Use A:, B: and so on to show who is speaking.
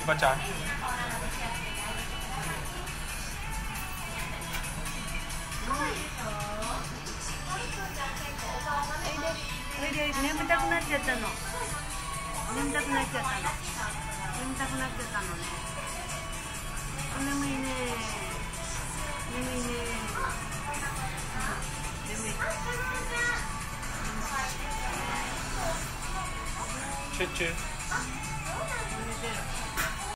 A: バちゃん。
B: 眠たくなっちゃったの。眠たくなっちゃったの。眠たくなっちゃったのね。眠いね。眠いね。眠い。
A: チュチュ。